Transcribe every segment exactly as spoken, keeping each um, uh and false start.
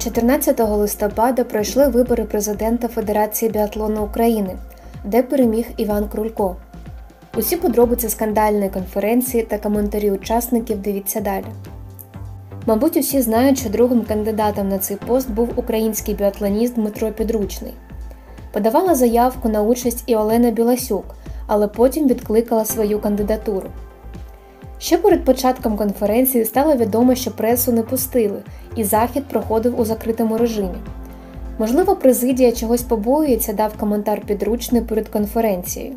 чотирнадцятого листопада пройшли вибори президента Федерації біатлону України, де переміг Іван Крулько. Усі подробиці скандальної конференції та коментарі учасників дивіться далі. Мабуть, усі знають, що другим кандидатом на цей пост був український біатлоніст Дмитро Підручний. Подавала заявку на участь і Олена Біласюк, але потім відкликала свою кандидатуру. Ще перед початком конференції стало відомо, що пресу не пустили, і захід проходив у закритому режимі. Можливо, президія чогось побоюється, дав коментар Підручний перед конференцією.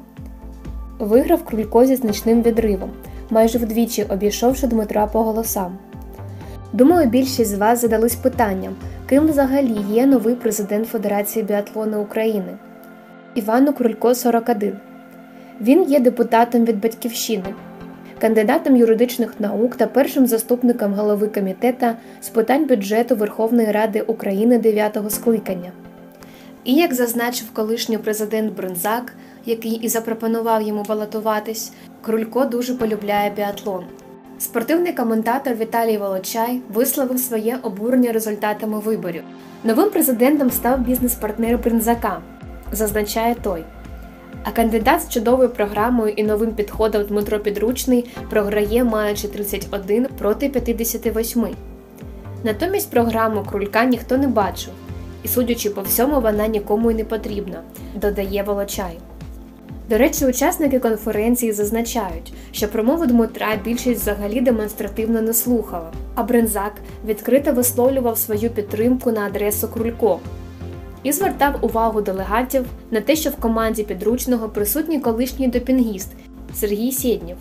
Виграв Крулько зі значним відривом, майже вдвічі обійшовши Дмитра по голосам. Думаю, більшість з вас задались питанням, ким взагалі є новий президент Федерації біатлону України. Івану Крулько сорок один. Він є депутатом від «Батьківщини», кандидатом юридичних наук та першим заступником голови комітету з питань бюджету Верховної Ради України дев'ятого скликання. І, як зазначив колишній президент Бринзак, який і запропонував йому балотуватись, Крулько дуже полюбляє біатлон. Спортивний коментатор Віталій Волочай висловив своє обурення результатами виборів. Новим президентом став бізнес-партнер Бринзака, зазначає той. А кандидат з чудовою програмою і новим підходом Дмитро Підручний програє, маючи тридцять один проти п'ятдесят вісім. Натомість програму Крулька ніхто не бачив, і, судячи по всьому, вона нікому й не потрібна, додає Волочай. До речі, учасники конференції зазначають, що промову Дмитра більшість взагалі демонстративно не слухала, а Бринзак відкрито висловлював свою підтримку на адресу Крулько і звертав увагу делегатів на те, що в команді Підручного присутній колишній допінгіст Сергій Сєднєв.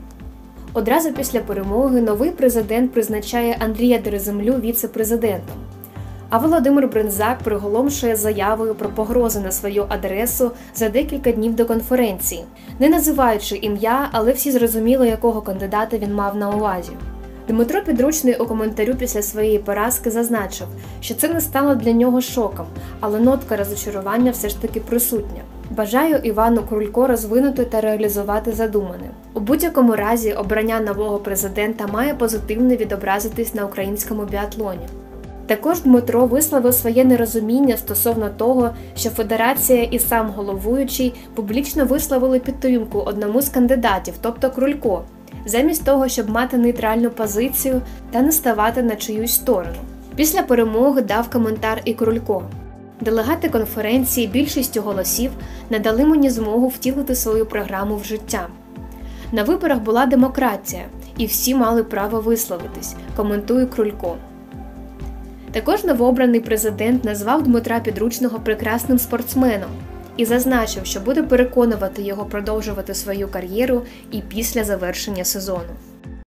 Одразу після перемоги новий президент призначає Андрія Дереземлю віце-президентом, а Володимир Бринзак приголомшує заявою про погрози на свою адресу за декілька днів до конференції, не називаючи ім'я, але всі зрозуміли, якого кандидата він мав на увазі. Дмитро Підручний у коментарю після своєї поразки зазначив, що це не стало для нього шоком, але нотка розчарування все ж таки присутня. Бажаю Івану Крулько розвинути та реалізувати задумане. У будь-якому разі обрання нового президента має позитивно відобразитись на українському біатлоні. Також Дмитро висловив своє нерозуміння стосовно того, що Федерація і сам головуючий публічно висловили підтримку одному з кандидатів, тобто Крулько, замість того, щоб мати нейтральну позицію та не ставати на чиюсь сторону. Після перемоги дав коментар і Крулько. Делегати конференції більшістю голосів надали мені змогу втілити свою програму в життя. На виборах була демократія, і всі мали право висловитись, коментує Крулько. Також новообраний президент назвав Дмитра Підручного прекрасним спортсменом і зазначив, що буде переконувати його продовжувати свою кар'єру і після завершення сезону.